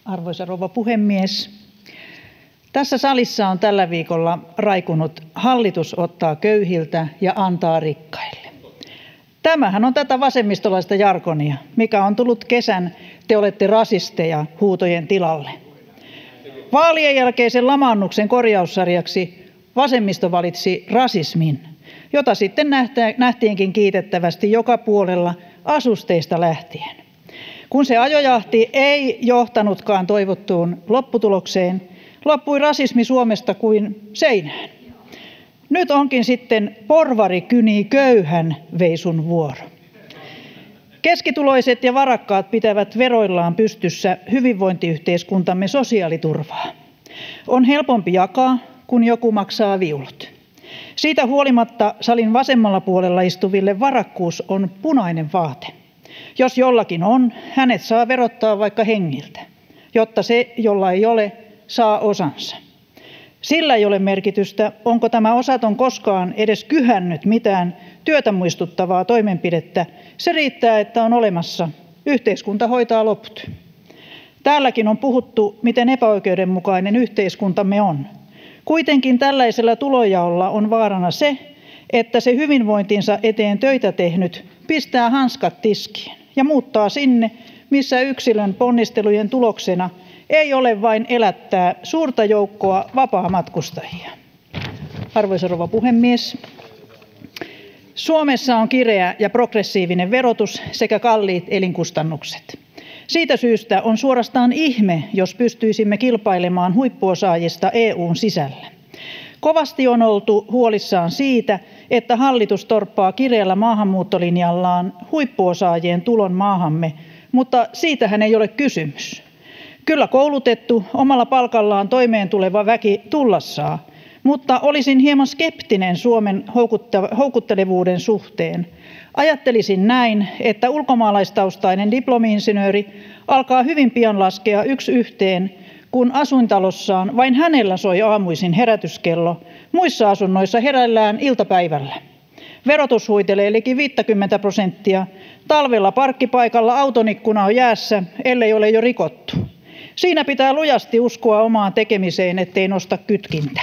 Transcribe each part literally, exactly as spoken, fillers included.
Arvoisa rouva puhemies! Tässä salissa on tällä viikolla raikunut "hallitus ottaa köyhiltä ja antaa rikkaille". Tämähän on tätä vasemmistolaista jargonia, mikä on tullut kesän "te olette rasisteja" -huutojen tilalle. Vaalien jälkeisen lamaannuksen korjaussarjaksi vasemmisto valitsi rasismin, jota sitten nähtiinkin kiitettävästi joka puolella asusteista lähtien. Kun se ajojahti ei johtanutkaan toivottuun lopputulokseen, loppui rasismi Suomesta kuin seinään. Nyt onkin sitten porvari kynii köyhän -veisun vuoro. Keskituloiset ja varakkaat pitävät veroillaan pystyssä hyvinvointiyhteiskuntamme sosiaaliturvaa. On helpompi jakaa, kun joku maksaa viulut. Siitä huolimatta salin vasemmalla puolella istuville varakkuus on punainen vaate. Jos jollakin on, hänet saa verottaa vaikka hengiltä, jotta se, jolla ei ole, saa osansa. Sillä ei ole merkitystä, onko tämä osaton koskaan edes kyhännyt mitään työtä muistuttavaa toimenpidettä. Se riittää, että on olemassa. Yhteiskunta hoitaa loput. Täälläkin on puhuttu, miten epäoikeudenmukainen yhteiskuntamme on. Kuitenkin tällaisella tulonjaolla on vaarana se, että se hyvinvointinsa eteen töitä tehnyt pistää hanskat tiskiin ja muuttaa sinne, missä yksilön ponnistelujen tuloksena ei ole vain elättää suurta joukkoa vapaamatkustajia. Arvoisa rouva puhemies! Suomessa on kireä ja progressiivinen verotus sekä kalliit elinkustannukset. Siitä syystä on suorastaan ihme, jos pystyisimme kilpailemaan huippuosaajista E U:n sisällä. Kovasti on oltu huolissaan siitä, että hallitus torppaa kireällä maahanmuuttolinjallaan huippuosaajien tulon maahamme, mutta siitähän ei ole kysymys. Kyllä koulutettu, omalla palkallaan toimeentuleva väki tulla saa, mutta olisin hieman skeptinen Suomen houkuttelevuuden suhteen. Ajattelisin näin, että ulkomaalaistaustainen diplomi-insinööri alkaa hyvin pian laskea yksi yhteen, kun asuintalossaan vain hänellä soi aamuisin herätyskello, muissa asunnoissa heräillään iltapäivällä. Verotus huitelee liki viisikymmentä prosenttia, talvella parkkipaikalla auton ikkuna on jäässä, ellei ole jo rikottu. Siinä pitää lujasti uskoa omaan tekemiseen, ettei nosta kytkintä.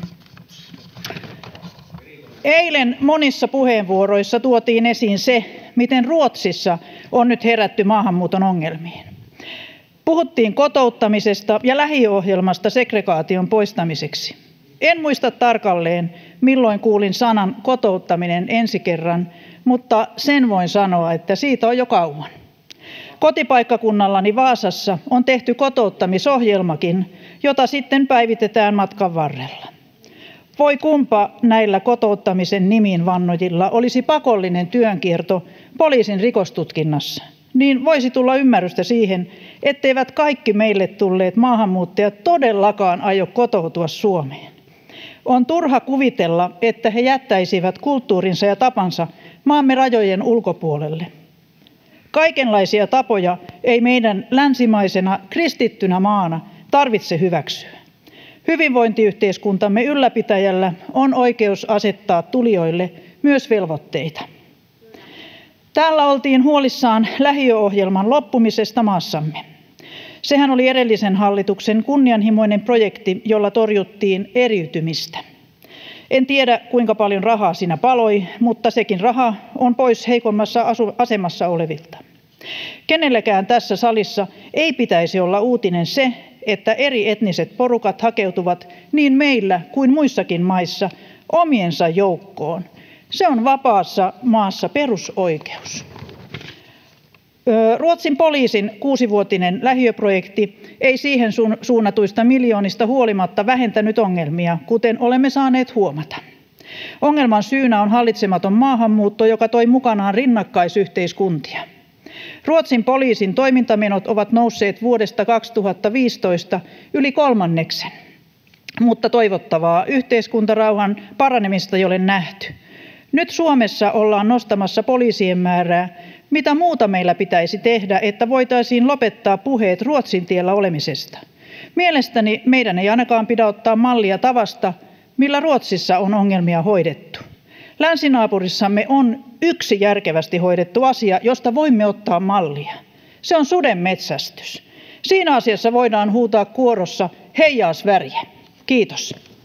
Eilen monissa puheenvuoroissa tuotiin esiin se, miten Ruotsissa on nyt herätty maahanmuuton ongelmiin. Puhuttiin kotouttamisesta ja lähiöohjelmasta segregaation poistamiseksi. En muista tarkalleen, milloin kuulin sanan kotouttaminen ensi kerran, mutta sen voin sanoa, että siitä on jo kauan. Kotipaikkakunnallani Vaasassa on tehty kotouttamisohjelmakin, jota sitten päivitetään matkan varrella. Voi kumpa näillä kotouttamisen nimiin vannojilla olisi pakollinen työnkierto poliisin rikostutkinnassa, niin voisi tulla ymmärrystä siihen, etteivät kaikki meille tulleet maahanmuuttajat todellakaan aio kotoutua Suomeen. On turha kuvitella, että he jättäisivät kulttuurinsa ja tapansa maamme rajojen ulkopuolelle. Kaikenlaisia tapoja ei meidän länsimaisena kristittynä maana tarvitse hyväksyä. Hyvinvointiyhteiskuntamme ylläpitäjällä on oikeus asettaa tulijoille myös velvoitteita. Täällä oltiin huolissaan lähiöohjelman loppumisesta maassamme. Sehän oli edellisen hallituksen kunnianhimoinen projekti, jolla torjuttiin eriytymistä. En tiedä, kuinka paljon rahaa siinä paloi, mutta sekin raha on pois heikommassa asemassa olevilta. Kenelläkään tässä salissa ei pitäisi olla uutinen se, että eri etniset porukat hakeutuvat niin meillä kuin muissakin maissa omiensa joukkoon. Se on vapaassa maassa perusoikeus. Ruotsin poliisin kuusivuotinen lähiöprojekti ei siihen suunnatuista miljoonista huolimatta vähentänyt ongelmia, kuten olemme saaneet huomata. Ongelman syynä on hallitsematon maahanmuutto, joka toi mukanaan rinnakkaisyhteiskuntia. Ruotsin poliisin toimintamenot ovat nousseet vuodesta kaksituhattaviisitoista yli kolmanneksen, mutta toivottavaa yhteiskuntarauhan paranemista ei ole nähty. Nyt Suomessa ollaan nostamassa poliisien määrää. Mitä muuta meillä pitäisi tehdä, että voitaisiin lopettaa puheet Ruotsin tiellä olemisesta? Mielestäni meidän ei ainakaan pidä ottaa mallia tavasta, millä Ruotsissa on ongelmia hoidettu. Länsinaapurissamme on yksi järkevästi hoidettu asia, josta voimme ottaa mallia. Se on sudenmetsästys. siinä asiassa voidaan huutaa kuorossa heijaa sverige. Kiitos.